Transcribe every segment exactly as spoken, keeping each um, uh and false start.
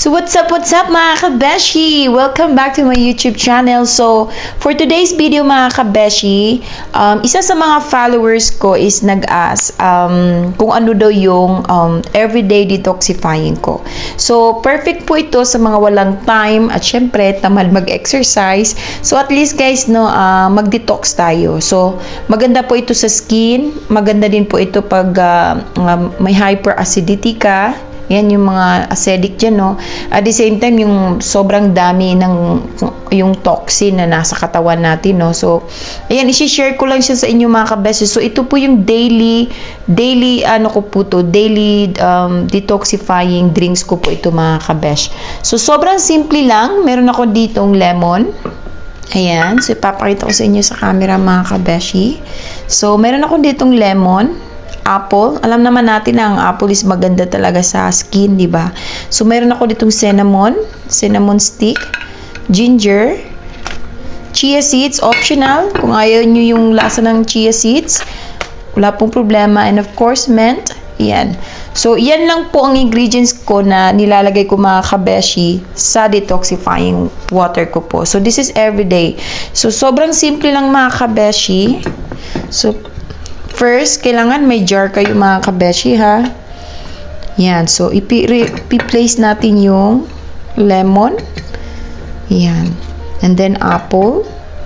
So what's up, what's up mga kabeshi? Welcome back to my YouTube channel. So for today's video mga kabeshi, um, isa sa mga followers ko is nag-ask um, kung ano daw yung um, everyday detoxifying ko. So perfect po ito sa mga walang time at syempre tamad mag-exercise. So at least guys, no, uh, mag-detox tayo. So maganda po ito sa skin, maganda din po ito pag uh, uh, may hyperacidity ka. Yan yung mga acidic dyan, no? At the same time, yung sobrang dami ng yung toxin na nasa katawan natin, no? So, ayan, isi-share ko lang siya sa inyo mga kabeshi. So, ito po yung daily, daily, ano ko po to, daily um, detoxifying drinks ko po ito mga kabesh. So, sobrang simple lang. Meron ako ditong lemon. Ayan. So, ipapakita ko sa inyo sa camera mga kabeshi. So, meron ako ditong lemon. Apple. Alam naman natin na ang apple is maganda talaga sa skin, di ba? So, meron ako ditong cinnamon, cinnamon stick, ginger, chia seeds, optional. Kung ayaw nyo yung lasa ng chia seeds, wala pong problema. And of course, mint. Yan. So, yan lang po ang ingredients ko na nilalagay ko mga kabeshi sa detoxifying water ko po. So, this is everyday. So, sobrang simple lang mga kabeshi. So, first, kailangan may jar kayo mga kabeshi, ha? Yan. So, ipi-place natin yung lemon. Yan. And then, apple.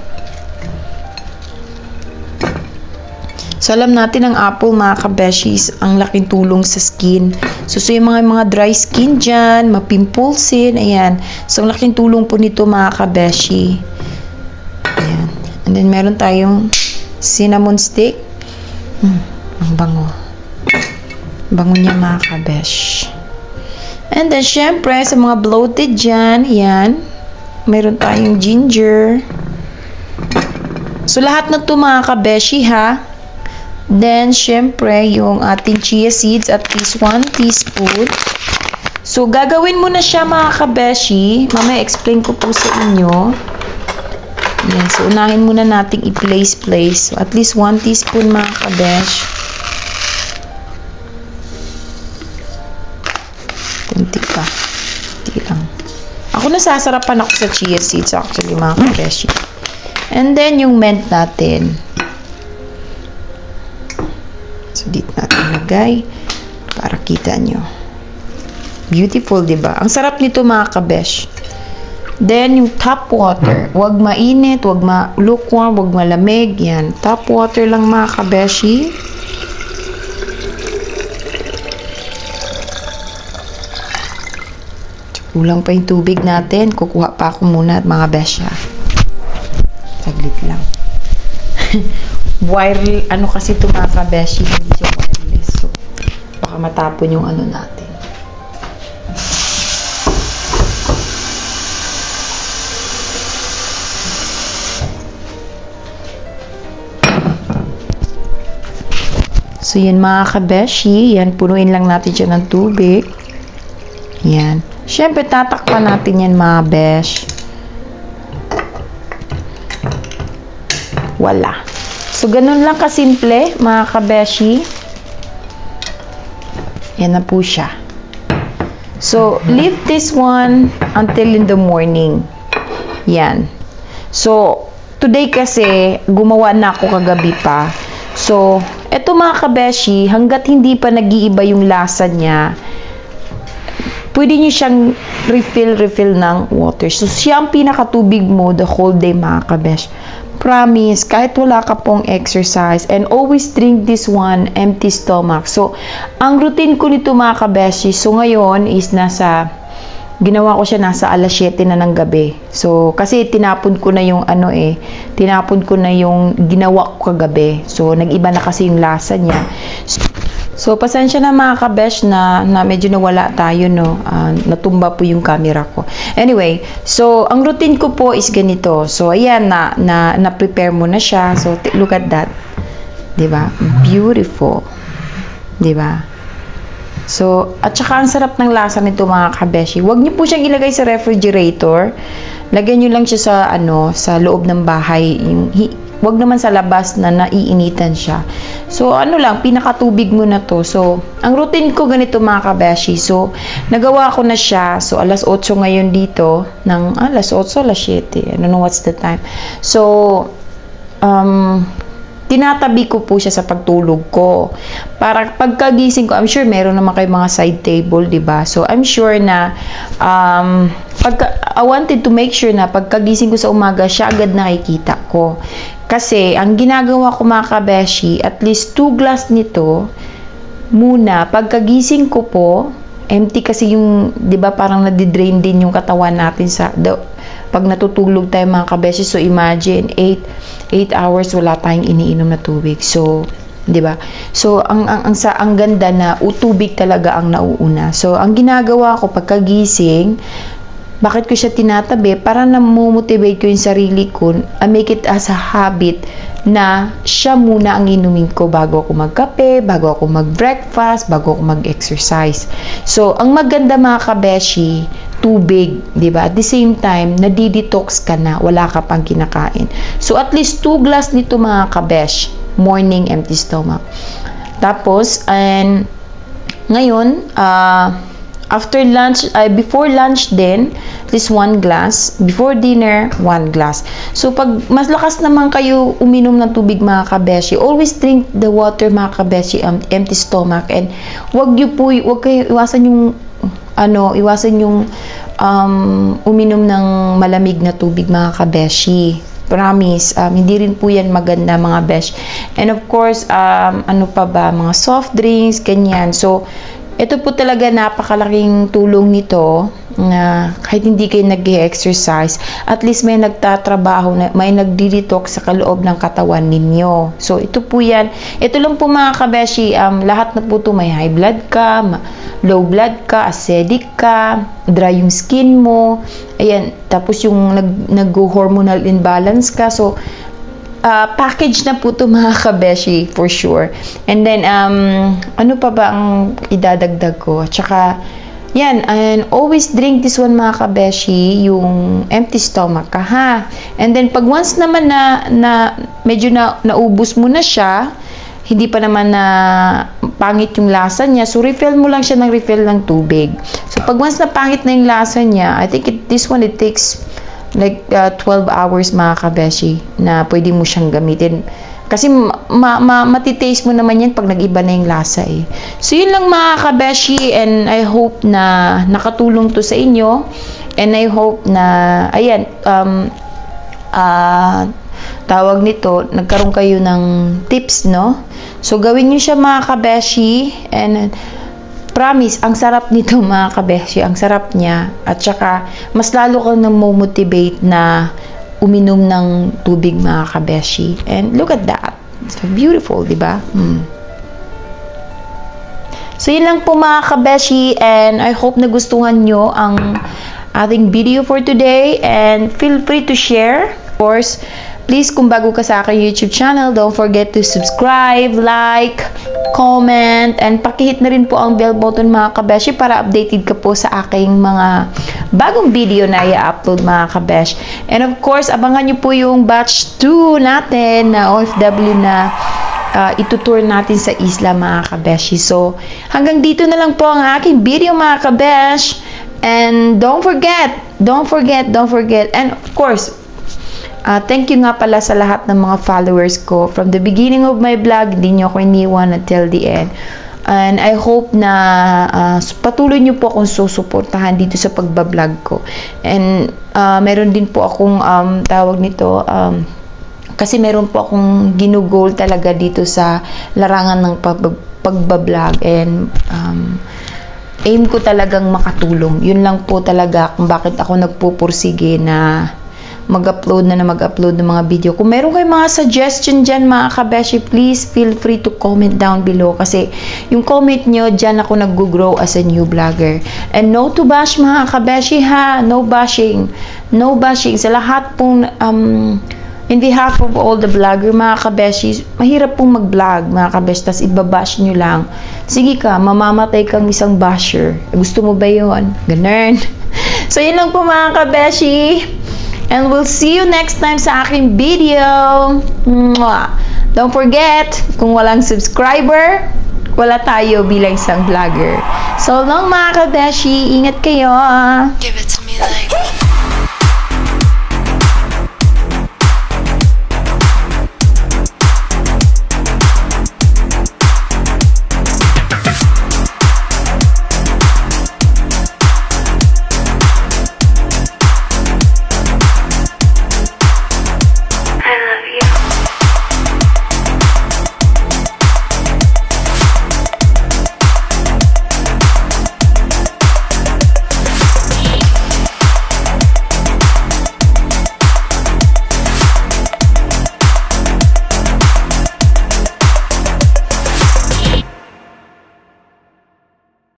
So, alam natin ang apple, mga kabeshis, ang laking tulong sa skin. So, so yung mga, mga dry skin dyan, mapimpulsin, ayan. So, ang laking tulong po nito, mga kabeshi. Ayan. And then, meron tayong cinnamon stick. Hmm, ang bango. Bango niya mga kabesh. And then, syempre, sa mga bloated dyan, yan, meron tayong ginger. So, lahat na ito mga kabeshi, ha? Then, syempre, yung ating chia seeds at least one teaspoon. So, gagawin mo na siya mga kabeshi. Mamaya, explain ko po sa inyo. Yan. So, unahin muna nating i-place-place. So, at least one teaspoon mga kabesh. Kunti pa. Kunti lang. Ako nasasarapan ako sa chia seeds actually mga kabesh. And then, yung mint natin. So, dito natin lagay. Para kita nyo. Beautiful, diba? Ang sarap nito mga kabesh. Then, yung tap water. Huwag mainit, huwag ma-lukewarm, huwag malamig. Yan. Tap water lang mga kabeshi. Kulang pa yung tubig natin. Kukuha pa ako muna at mga besha. Saglit lang. Wire, ano kasi ito mga kabeshi, hindi siya wireless. So, baka matapon yung ano natin. So, yan mga kabeshi. Yan, punuin lang natin siya ng tubig. Yan. Siyempre, tatakpan natin yan mga besh. Wala. So, ganun lang kasimple, mga kabeshi. Yan na po siya. So, leave this one until in the morning. Yan. So, today kasi, gumawa na ako kagabi pa. So, eto mga kabeshi, hanggat hindi pa nag-iiba yung lasa niya, pwede nyo siyang refill-refill ng water. So, siya ang pinakatubig mo the whole day mga kabesh. Promise, kahit wala ka pong exercise, and always drink this one empty stomach. So, ang routine ko nito mga kabeshi, so ngayon is nasa, ginawa ko siya nasa alas siyete na ng gabi. So, kasi tinapon ko na yung ano eh, tinapon ko na yung ginawa ko kagabi. So, nag-iba na kasi yung lasa niya. So, so pasensya na mga kabesh na, na medyo nawala tayo, no? Uh, natumba po yung camera ko. Anyway, so, ang routine ko po is ganito. So, ayan, na, na, na-prepare mo na siya. So, look at that. Diba? Beautiful. Diba? So, at saka ang sarap ng lasa nito mga kabeshi. Huwag niyo po siyang ilagay sa refrigerator. lagyan nyo lang siya sa, ano, sa loob ng bahay. Yung, wag naman sa labas na naiinitan siya. So, ano lang, pinakatubig mo na to. So, ang routine ko ganito mga kabeshi. So, nagawa ko na siya. So, alas otso ngayon dito. Ng, ah, alas otso, alas siyete. I don't know what's the time. So, um, tinatabi ko po siya sa pagtulog ko. Para pagkagising ko, I'm sure meron naman kayo mga side table, diba? So, I'm sure na, um, pagka, I wanted to make sure na pagkagising ko sa umaga, siya agad nakikita ko. Kasi, ang ginagawa ko mga kabeshi, at least two glass nito, muna, pagkagising ko po, empty kasi yung, di ba parang nadidrain din yung katawan natin sa, the, pag natutulog tayo mga kabeshi, so imagine, eight hours wala tayong iniinom na tubig. So, di ba? So, ang, ang, ang, sa, ang ganda na, utubig talaga ang nauuna. So, ang ginagawa ko pagkagising, bakit ko siya tinatabi? Para na-motivate ko yung sarili ko, I make it as a habit na siya muna ang inumin ko bago ako magkape, bago ako mag-breakfast, bago ako mag-exercise. So, ang maganda mga kabeshi, tubig, di ba? At the same time, nadi-detox ka na, wala ka pang kinakain. So, at least two glass nito mga kabesh, morning empty stomach. Tapos, and ngayon, ah, uh, after lunch, uh, before lunch din, at least one glass. Before dinner, one glass. So, pag mas lakas naman kayo uminom ng tubig mga kabeshi, always drink the water mga kabeshi, um, empty stomach. And wag nyo po, wag kayo, iwasan yung, ano, iwasan yung um, uminom ng malamig na tubig mga kabeshi. Promise, um, hindi rin po yan maganda mga besh. And of course, um, ano pa ba, mga soft drinks, ganyan. So, ito po talaga napakalaking tulong nito na kahit hindi kayo nag-exercise, at least may nagtatrabaho, may nagdi-detox sa kaloob ng katawan ninyo. So, ito po yan. Ito lang po mga kabeshi, um, lahat na po ito, may high blood ka, low blood ka, acidic ka, dry yung skin mo, ayan, tapos yung nag-hormonal imbalance ka. So, Uh, package na po ito mga kabeshi for sure. And then um, ano pa ba ang idadagdag ko? Tsaka yan, and always drink this one mga kabeshi, yung empty stomach ka ha. And then pag once naman na, na medyo na naubos mo na siya, hindi pa naman na pangit yung lasa niya, so refill mo lang siya ng refill ng tubig. So pag once na pangit na yung lasa niya, I think it, this one it takes like uh, twelve hours mga kabeshi na pwede mo siyang gamitin. Kasi ma ma matitaste mo naman yan pag nag-iba na yung lasa eh. So yun lang mga kabeshi, and I hope na nakatulong to sa inyo. And I hope na, ayan, um, uh, tawag nito, nagkaroon kayo ng tips, no? So gawin nyo siya mga kabeshi, and promise, ang sarap nito mga kabeshi, ang sarap niya. At saka, mas lalo kang na-motivate na uminom ng tubig mga kabeshi. And look at that. It's so beautiful, di ba? Hmm. So, yun lang po mga kabeshi, and I hope nagustuhan nyo ang ating video for today. And feel free to share. Of course, please, kung bago ka sa aking YouTube channel, don't forget to subscribe, like, comment, and pakihit na rin po ang bell button mga kabeshi para updated ka po sa aking mga bagong video na i-upload mga kabesh. And of course, abangan nyo po yung batch two natin na O F W na uh, itutour natin sa isla mga kabeshi. So, hanggang dito na lang po ang aking video mga kabesh. And don't forget, don't forget, don't forget, and of course, Uh, thank you nga pala sa lahat ng mga followers ko. From the beginning of my vlog, hindi nyo ako iniwan until the end. And I hope na uh, patuloy nyo po akong susuportahan dito sa pagbablog ko. And uh, meron din po akong um, tawag nito, um, kasi meron po akong ginugol talaga dito sa larangan ng pag pagbablog. And um, aim ko talagang makatulong. Yun lang po talaga kung bakit ako nagpupursige na mag-upload na na mag-upload ng mga video. Kung meron kayong mga suggestion dyan mga kabeshi, please feel free to comment down below, kasi yung comment nyo, dyan ako nag-grow as a new vlogger. And no to bash mga kabeshi ha, no bashing, no bashing sa lahat pong um, in behalf of all the vlogger, mga kabeshi, mahirap pong mag-vlog, mga kabeshi, tas ibabash nyo lang. Sige ka, mamamatay kang isang basher. Gusto mo ba yun? Ganun. So, yun lang po, mga kabeshi. And we'll see you next time sa aking video. Mwah! Don't forget, kung walang subscriber, wala tayo bilang isang vlogger. So long, mga kabeshi. Ingat kayo. Give it to me like